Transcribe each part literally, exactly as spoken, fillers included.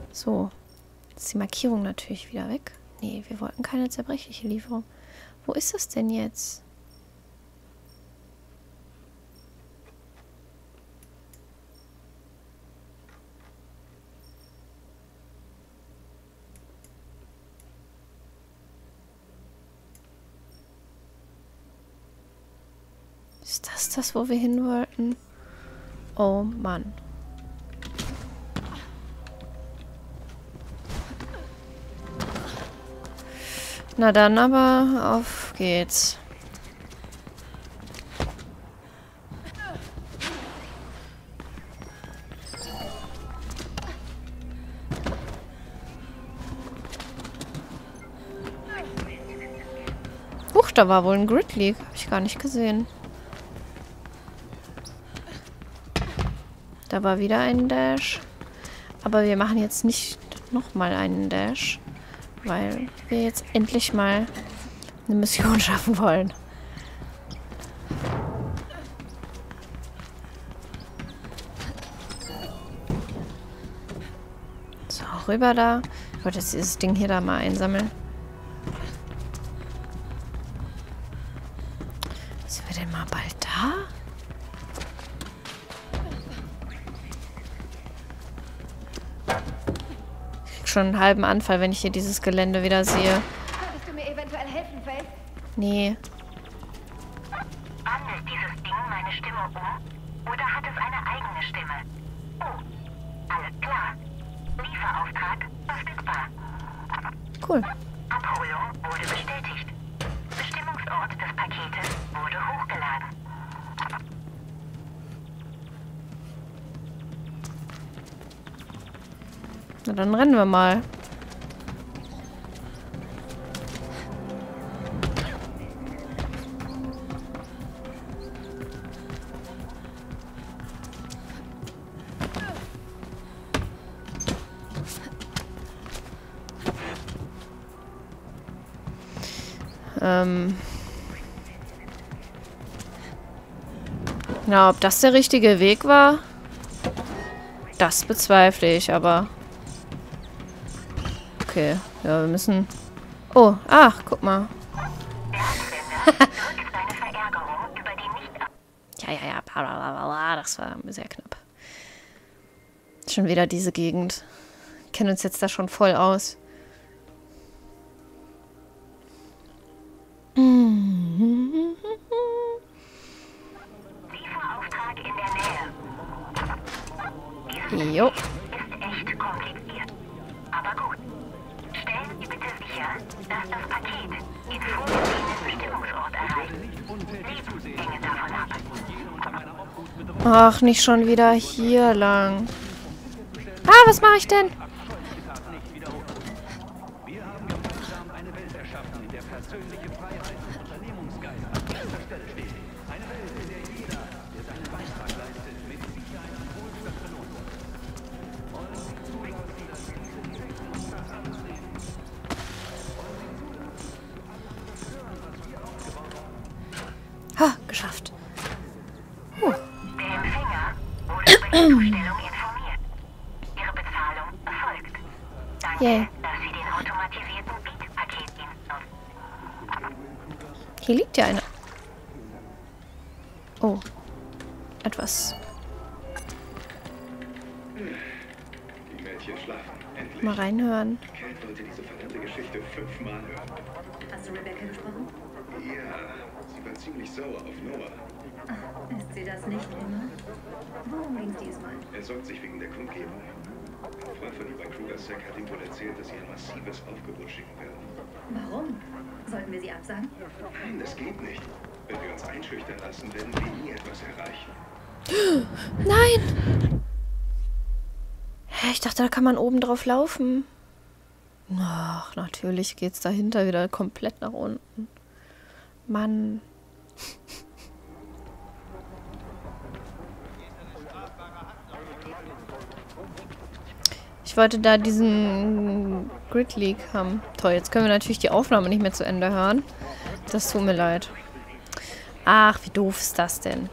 So. Jetzt ist die Markierung natürlich wieder weg. Nee, wir wollten keine zerbrechliche Lieferung. Wo ist das denn jetzt? Ist das das, wo wir hin wollten? Oh Mann. Na dann aber, auf geht's. Huch, da war wohl ein Grid Leak. Hab ich gar nicht gesehen. Da war wieder ein Dash. Aber wir machen jetzt nicht nochmal einen Dash. Weil wir jetzt endlich mal eine Mission schaffen wollen. So, rüber da. Ich wollte jetzt dieses Ding hier da mal einsammeln. Sind wir denn mal bald da? Schon einen halben Anfall, wenn ich hier dieses Gelände wieder sehe. Könntest du mir eventuell helfen, Faith? Nee. Wandelt dieses Ding meine Stimme um? Oder hat es eine eigene Stimme? Oh, alles klar. Lieferauftrag verfügbar. Cool. Abholung wurde bestätigt. Bestimmungsort des Paketes wurde hochgeladen. Na, dann rennen wir mal. Ähm. Na, ob das der richtige Weg war? Das bezweifle ich, aber... Okay, ja, wir müssen... Oh, ach, guck mal. Ja, ja, ja, blablabla, das war sehr knapp. Schon wieder diese Gegend. Wir kennen uns jetzt da schon voll aus. Lieferauftrag in der Nähe. Jo. Ist echt kompliziert. Aber gut. Stellen Sie bitte sicher, dass das Paket den vorgesehenen Bestimmungsort erreicht. Sie hängen davon ab. Ach, nicht schon wieder hier lang. Ah, was mache ich denn? Wir haben gemeinsam eine Welt erschaffen, in der persönliche Freiheit und Unternehmungsgeist an erster Stelle steht. Eine Welt, in der jeder, der seinen Beitrag leistet, mit Sicherheit an Wohlstand belohnt wird. Wollen Sie zulassen, dass diese direkten Monster ansehen? Ha, geschafft. Der Empfänger wurde über die Zustellung informiert. Ihre Bezahlung erfolgt. Danke, Yay. dass Sie den automatisierten Beat-Paketdienst nutzen. Hier liegt ja eine. Oh. Etwas. Die Mädchen schlafen. Endlich. Mal reinhören. Cat wollte diese verdammte Geschichte fünfmal hören. Hast du Rebecca gesprochen? Ja, sie war ziemlich sauer auf Noah. Ist sie das nicht immer? Worum ging's diesmal? Er sorgt sich wegen der Kundgebung. Ein Freund von ihm bei Krugersack hat ihm wohl erzählt, dass sie ein massives Aufgebot schicken werden. Warum? Sollten wir sie absagen? Nein, das geht nicht. Wenn wir uns einschüchtern lassen, werden wir nie etwas erreichen. Nein! Hä, ich dachte, da kann man oben drauf laufen. Ach, natürlich geht's dahinter wieder komplett nach unten. Mann. Ich wollte da diesen Grid Leak haben. Toll, jetzt können wir natürlich die Aufnahme nicht mehr zu Ende hören. Das tut mir leid. Ach, wie doof ist das denn?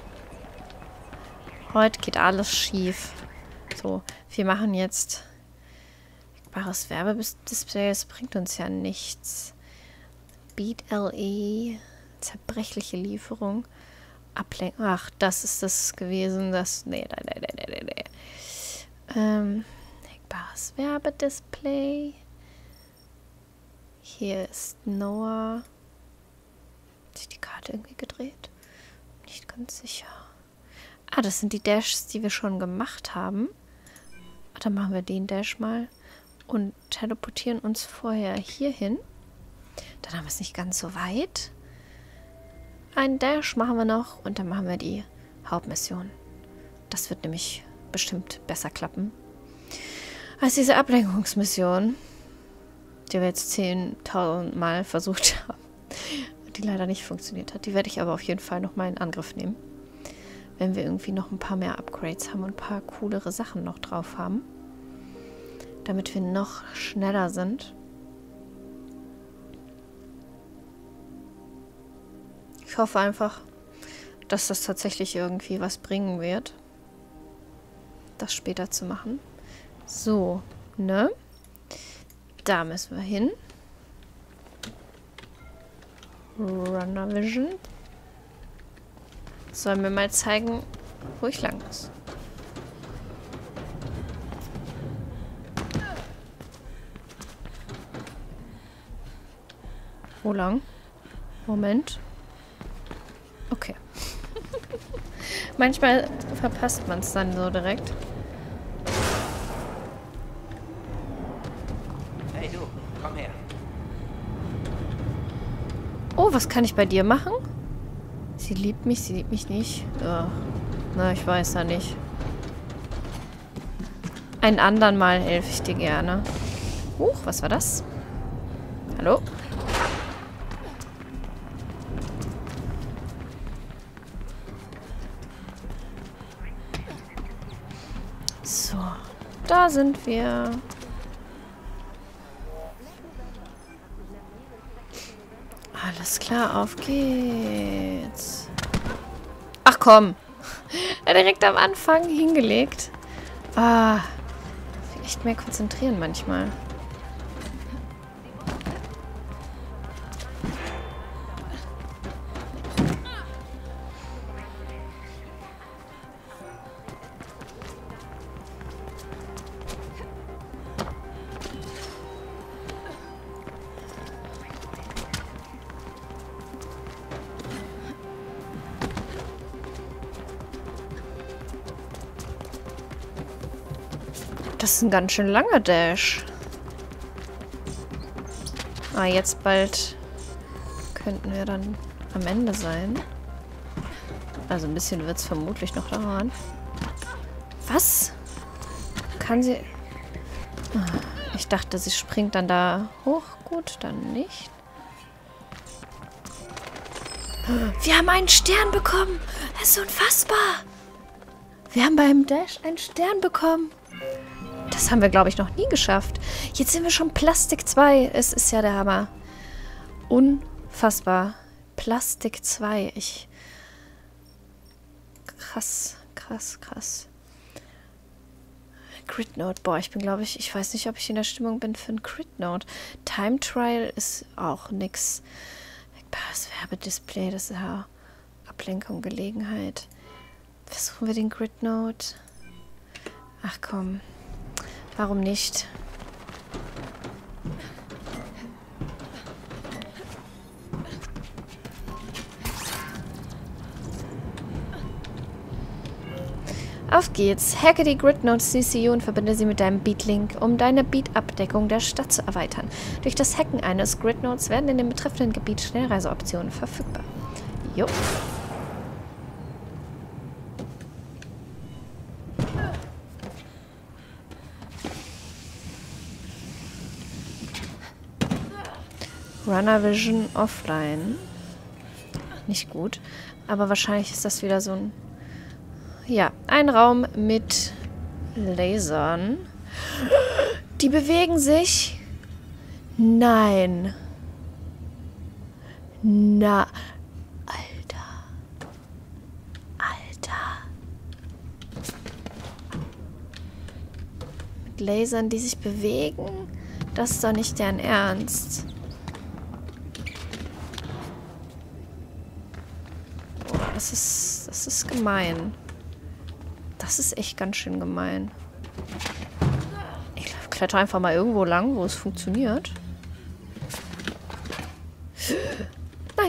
Heute geht alles schief. So, wir machen jetzt Hackbares Werbedisplay, das bringt uns ja nichts. Beat L E, zerbrechliche Lieferung. Ablenkung. Ach, das ist das gewesen, das... Nee, nee, nee, nee, nee, nee. Ähm, hackbares Werbedisplay. Hier ist Noah. Hat sich die Karte irgendwie gedreht? Nicht ganz sicher. Ah, das sind die Dashs, die wir schon gemacht haben. Dann machen wir den Dash mal und teleportieren uns vorher hier hin. Dann haben wir es nicht ganz so weit. Einen Dash machen wir noch und dann machen wir die Hauptmission. Das wird nämlich bestimmt besser klappen als diese Ablenkungsmission, die wir jetzt zehntausend Mal versucht haben, die leider nicht funktioniert hat. Die werde ich aber auf jeden Fall noch mal in Angriff nehmen, wenn wir irgendwie noch ein paar mehr Upgrades haben und ein paar coolere Sachen noch drauf haben, damit wir noch schneller sind. Ich hoffe einfach, dass das tatsächlich irgendwie was bringen wird, das später zu machen. So, ne? Da müssen wir hin. Runner Vision. Soll mir mal zeigen, wo ich lang muss. Wo lang? Moment. Okay. Manchmal verpasst man es dann so direkt. Hey du, komm her. Oh, was kann ich bei dir machen? Sie liebt mich, sie liebt mich nicht. Ja. Na, ich weiß ja nicht. Ein andern Mal helfe ich dir gerne. Huch, was war das? Hallo? So, da sind wir. Alles klar, auf geht's. Ach komm. Ja, direkt am Anfang hingelegt. Ah, ich will echt mehr konzentrieren manchmal. Das ist ein ganz schön langer Dash. Ah, jetzt bald könnten wir dann am Ende sein. Also ein bisschen wird es vermutlich noch dauern. Was? Kann sie... Ich dachte, sie springt dann da hoch. Gut, dann nicht. Wir haben einen Stern bekommen. Das ist unfassbar. Wir haben beim Dash einen Stern bekommen. Das haben wir, glaube ich, noch nie geschafft. Jetzt sind wir schon Plastik zwei. Es ist ja der Hammer. Unfassbar. Plastik zwei. Ich... Krass, krass, krass. Crit Note. Boah, ich bin, glaube ich... Ich weiß nicht, ob ich in der Stimmung bin für ein Crit Note. Time Trial ist auch nix. Das Werbedisplay, das ist ja Ablenkung, Gelegenheit. Versuchen wir den Crit Note. Ach komm. Warum nicht? Auf geht's. Hacke die Grid Notes C C U und verbinde sie mit deinem Beatlink, um deine Beat-Abdeckung der Stadt zu erweitern. Durch das Hacken eines Grid Notes werden in dem betreffenden Gebiet Schnellreiseoptionen verfügbar. Jo. Runner Vision offline. Nicht gut. Aber wahrscheinlich ist das wieder so ein... Ja, ein Raum mit Lasern. Die bewegen sich. Nein. Na. Alter. Alter. mit Lasern, die sich bewegen? Das ist doch nicht deren Ernst. Oh, das ist, das ist gemein. Das ist echt ganz schön gemein. Ich kletter einfach mal irgendwo lang, wo es funktioniert. Nein.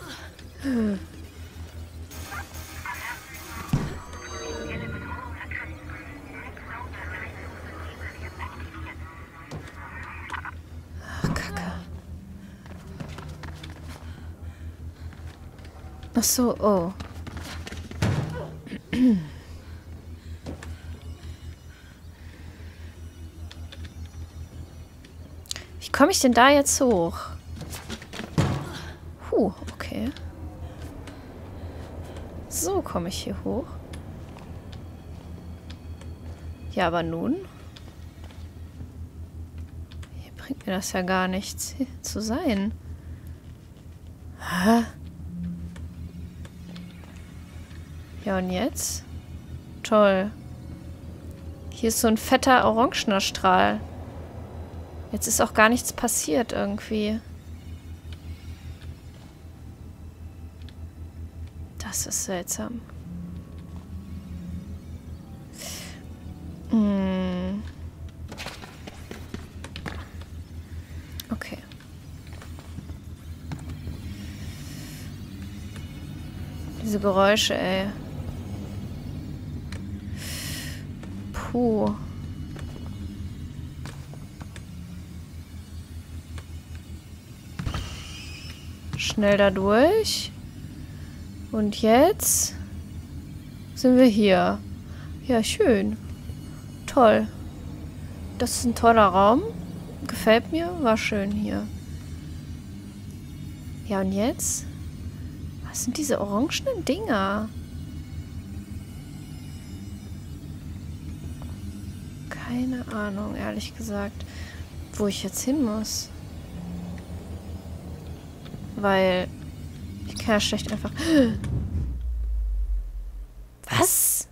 Ach, Kacke. Ach so, oh. Wie komme ich denn da jetzt hoch? Huh, okay. So komme ich hier hoch. Ja, aber nun? Hier bringt mir das ja gar nichts zu sein. Hä? Ja, und jetzt? Toll. Hier ist so ein fetter orangener Strahl. Jetzt ist auch gar nichts passiert irgendwie. Das ist seltsam. Hm. Okay. Diese Geräusche, ey. Puh. Schnell da durch. Und jetzt sind wir hier. Ja, schön. Toll. Das ist ein toller Raum. Gefällt mir. War schön hier. Ja, und jetzt? Was sind diese orangenen Dinger? Keine Ahnung, ehrlich gesagt, wo ich jetzt hin muss. Weil ich kann ja schlecht einfach... Was?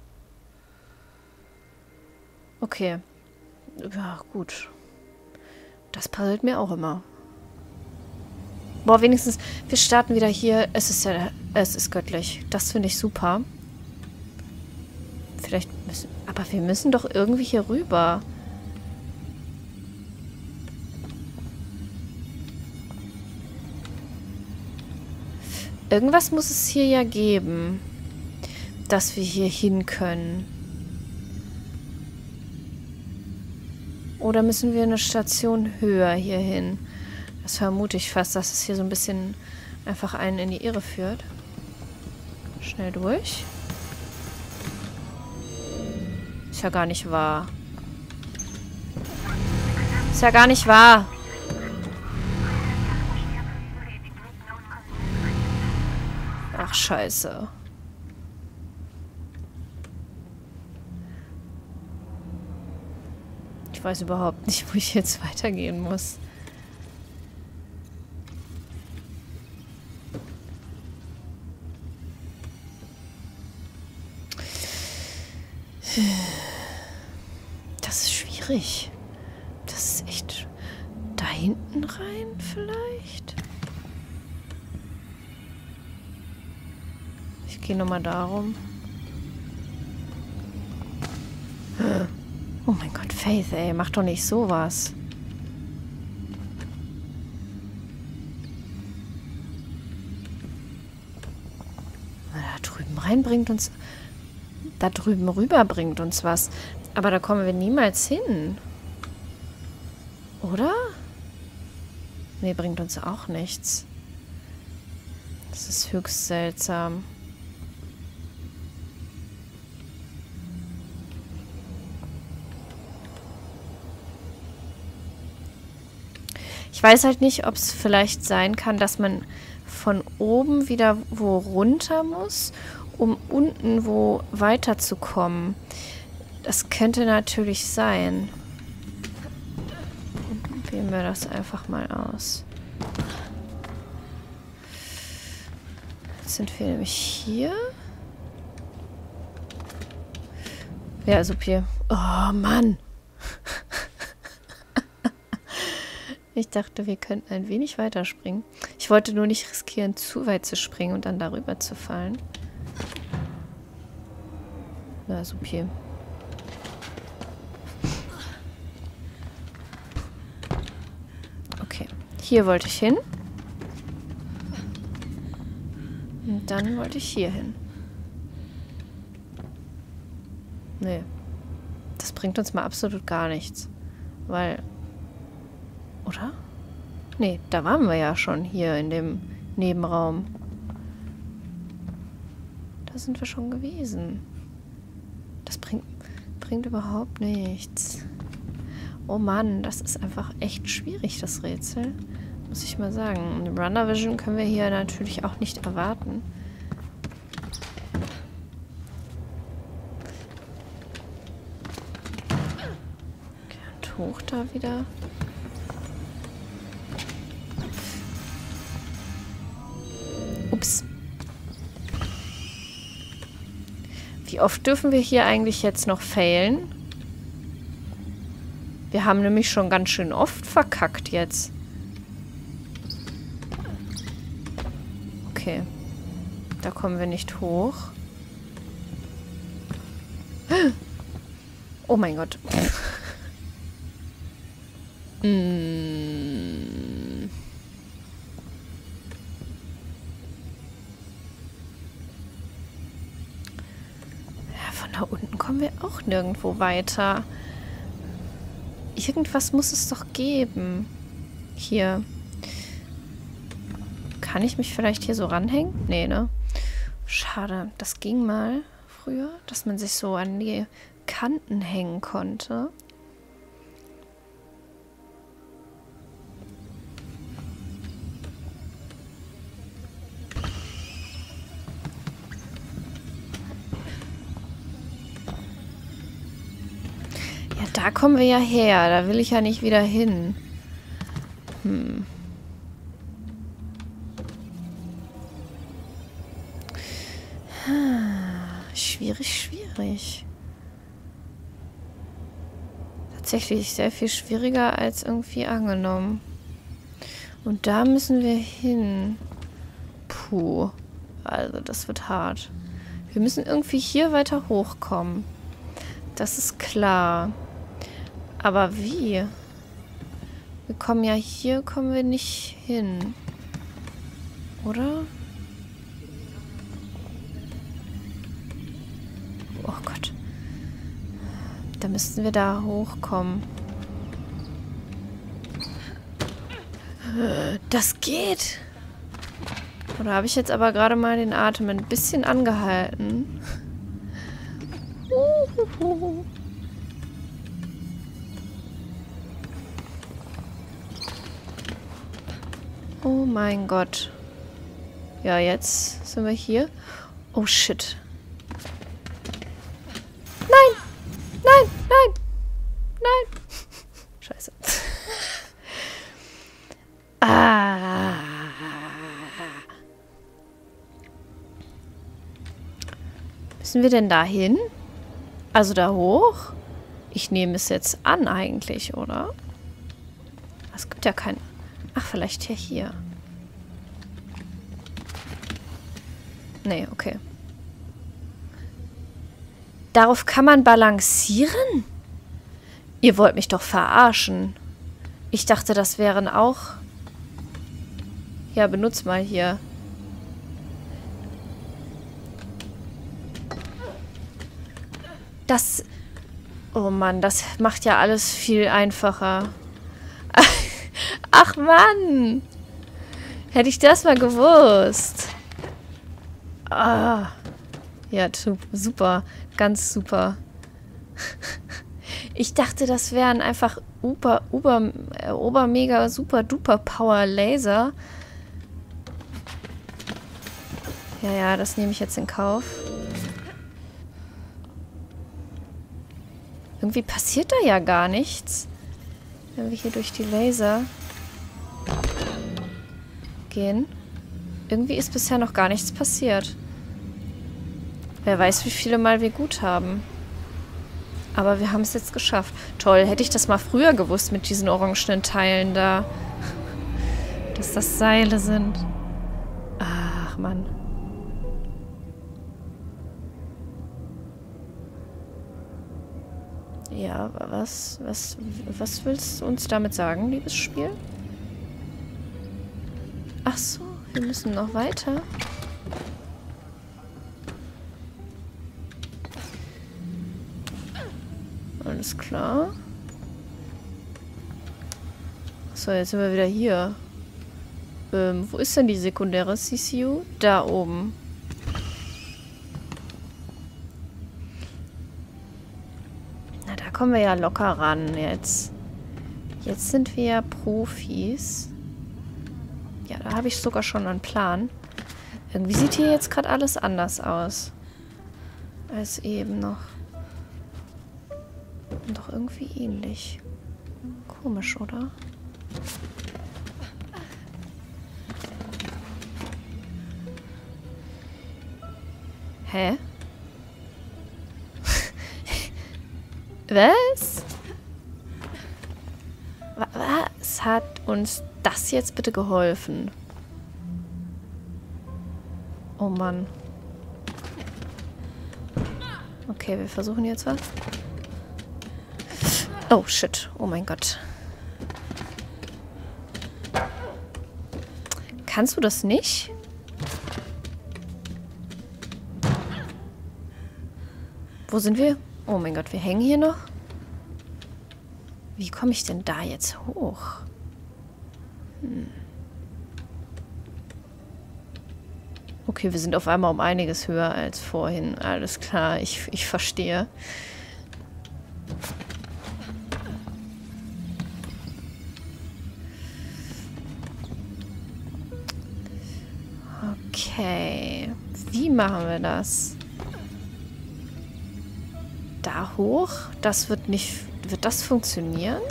Okay. Ja, gut. Das puzzelt mir auch immer. Boah, wenigstens, wir starten wieder hier. Es ist ja, es ist göttlich. Das finde ich super. Vielleicht müssen... Aber wir müssen doch irgendwie hier rüber. Irgendwas muss es hier ja geben, dass wir hier hin können. Oder müssen wir eine Station höher hier hin? Das vermute ich fast, dass es hier so ein bisschen einfach einen in die Irre führt. Schnell durch. Ist ja gar nicht wahr. Ist ja gar nicht wahr. Ach, scheiße. Ich weiß überhaupt nicht, wo ich jetzt weitergehen muss. Das ist schwierig. Das ist echt... Da hinten rein vielleicht? Ich gehe nochmal darum. Oh mein Gott, Faith, ey. Mach doch nicht sowas. Da drüben rein bringt uns... Da drüben rüber bringt uns was. Aber da kommen wir niemals hin. Oder? Nee, bringt uns auch nichts. Das ist höchst seltsam. Ich weiß halt nicht, ob es vielleicht sein kann, dass man von oben wieder wo runter muss, um unten wo weiterzukommen. Das könnte natürlich sein. Probieren wir das einfach mal aus. Jetzt sind wir nämlich hier. Ja, also hier. Oh, Mann. Ich dachte, wir könnten ein wenig weiter springen. Ich wollte nur nicht riskieren, zu weit zu springen und dann darüber zu fallen. Na, supi. Okay, hier wollte ich hin. Und dann wollte ich hier hin. Nee. Das bringt uns mal absolut gar nichts. Weil... Oder? Nee, da waren wir ja schon hier in dem Nebenraum. Da sind wir schon gewesen. Das bringt, bringt überhaupt nichts. Oh Mann, das ist einfach echt schwierig, das Rätsel. Muss ich mal sagen. Und Runner Vision können wir hier natürlich auch nicht erwarten. Okay, und hoch da wieder. Ups. Wie oft dürfen wir hier eigentlich jetzt noch failen? Wir haben nämlich schon ganz schön oft verkackt jetzt. Okay. Da kommen wir nicht hoch. Oh mein Gott. mm. Ja, von da unten kommen wir auch nirgendwo weiter. Irgendwas muss es doch geben. Hier. Kann ich mich vielleicht hier so ranhängen? Nee, ne? Schade. Das ging mal früher, dass man sich so an die Kanten hängen konnte. Da kommen wir ja her. Da will ich ja nicht wieder hin. Hm. Schwierig, schwierig. Tatsächlich sehr viel schwieriger als irgendwie angenommen. Und da müssen wir hin. Puh. Also, das wird hart. Wir müssen irgendwie hier weiter hochkommen. Das ist klar. Aber wie? Wir kommen ja hier, kommen wir nicht hin. Oder? Oh Gott. Da müssten wir da hochkommen. Das geht! Oder habe ich jetzt aber gerade mal den Atem ein bisschen angehalten? Uhuhu. Oh mein Gott. Ja, jetzt sind wir hier. Oh shit. Nein! Nein! Nein! Nein! Scheiße. Ah. Müssen wir denn da hin? Also da hoch? Ich nehme es jetzt an eigentlich, oder? Es gibt ja kein... Ach, vielleicht hier hier. Nee, okay. Darauf kann man balancieren? Ihr wollt mich doch verarschen. Ich dachte, das wären auch... Ja, benutzt mal hier. Das... Oh Mann, das macht ja alles viel einfacher. Ach Mann! Hätte ich das mal gewusst. Ah. Ja, super. Ganz super. Ich dachte, das wären einfach Uber, Uber, äh, Ober, Mega, Super, Duper Power Laser. Ja, ja, das nehme ich jetzt in Kauf. Irgendwie passiert da ja gar nichts. Wenn wir hier durch die Laser gehen. Irgendwie ist bisher noch gar nichts passiert. Wer weiß, wie viele Mal wir gut haben. Aber wir haben es jetzt geschafft. Toll, hätte ich das mal früher gewusst mit diesen orangenen Teilen da. Dass das Seile sind. Ach, Mann. Ja, was, was, was willst du uns damit sagen, liebes Spiel? Ach so, wir müssen noch weiter. Alles klar. So, jetzt sind wir wieder hier. Ähm, wo ist denn die sekundäre C C U? Da oben. Na, da kommen wir ja locker ran jetzt. Jetzt sind wir ja Profis. Ja, da habe ich sogar schon einen Plan. Irgendwie sieht hier jetzt gerade alles anders aus. Als eben noch. Und doch irgendwie ähnlich. Komisch, oder? Hä? Was? Was hat uns das jetzt bitte geholfen? Oh Mann. Okay, wir versuchen jetzt was. Oh, shit. Oh mein Gott. Kannst du das nicht? Wo sind wir? Oh mein Gott, wir hängen hier noch. Wie komme ich denn da jetzt hoch? Hm. Okay, wir sind auf einmal um einiges höher als vorhin. Alles klar, ich, ich verstehe. Okay. Wie machen wir das? Da hoch? Das wird nicht... Wird das funktionieren?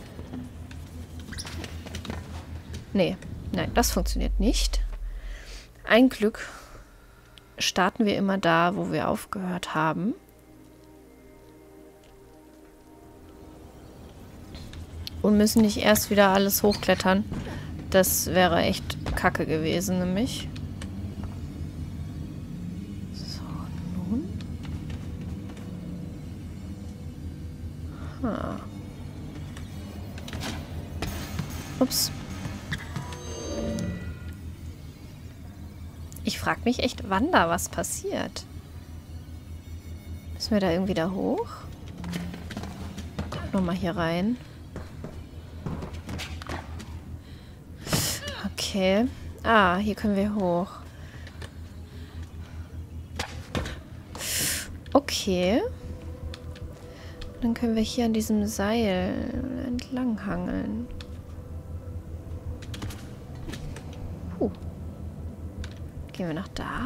Nee. Nein, das funktioniert nicht. Ein Glück starten wir immer da, wo wir aufgehört haben. Und müssen nicht erst wieder alles hochklettern. Das wäre echt kacke gewesen, nämlich. So, nun. Ah. Ups. Ich frage mich echt, wann da was passiert. Müssen wir da irgendwie da hoch? Guck nochmal hier rein. Okay. Ah, hier können wir hoch. Okay. Dann können wir hier an diesem Seil entlang hangeln. Puh. Gehen wir nach da?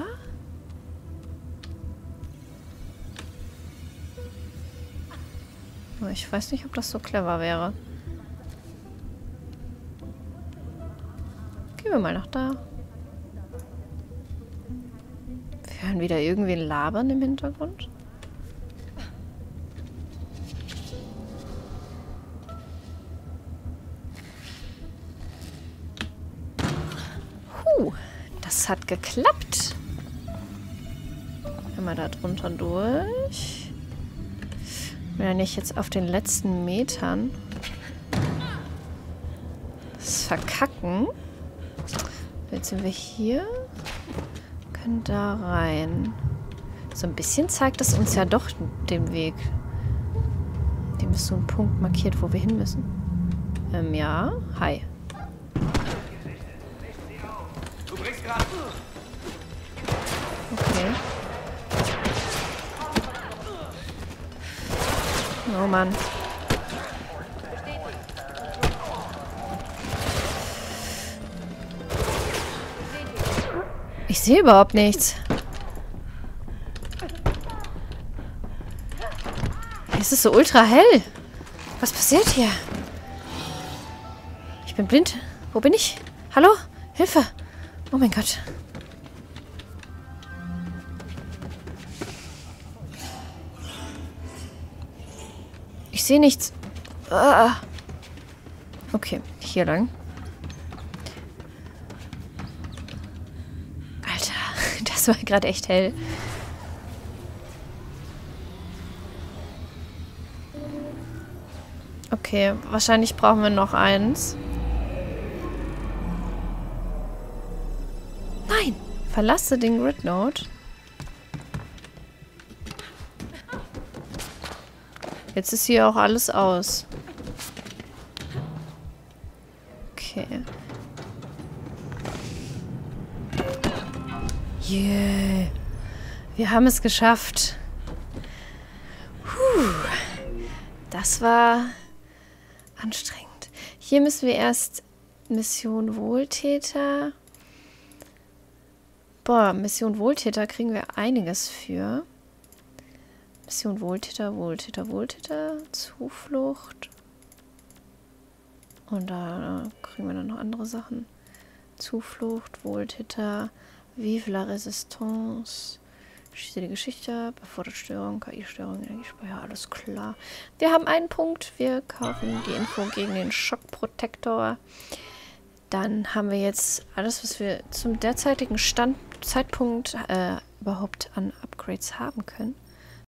Oh, ich weiß nicht, ob das so clever wäre. Gehen wir mal nach da. Wir hören wieder irgendwie Labern im Hintergrund. Huh, das hat geklappt. Einmal da drunter durch. Wenn ich jetzt auf den letzten Metern das verkacken. Jetzt sind wir hier. Können da rein. So ein bisschen zeigt das uns ja doch den Weg. Dem ist so ein Punkt markiert, wo wir hin müssen. Ähm, ja. Hi. Okay. Oh Mann. Ich sehe überhaupt nichts. Es ist so ultra hell. Was passiert hier? Ich bin blind. Wo bin ich? Hallo? Hilfe! Oh mein Gott. sehe nichts. Ah. Okay, hier lang. Alter, das war gerade echt hell. Okay, wahrscheinlich brauchen wir noch eins. Nein! Verlasse den Grid Node. Jetzt ist hier auch alles aus. Okay. Yeah. Wir haben es geschafft. Puh. Das war anstrengend. Hier müssen wir erst Mission Wohltäter. Boah, Mission Wohltäter kriegen wir einiges für. Mission Wohltäter, Wohltäter, Wohltäter, Zuflucht. Und da kriegen wir dann noch andere Sachen. Zuflucht, Wohltäter, Vive la Resistance. Schieße die Geschichte ab, befordert Störung, K I-Störung, Energiespeicher, alles klar. Wir haben einen Punkt. Wir kaufen die Info gegen den Schockprotektor. Dann haben wir jetzt alles, was wir zum derzeitigen Stand, Zeitpunkt äh, überhaupt an Upgrades haben können.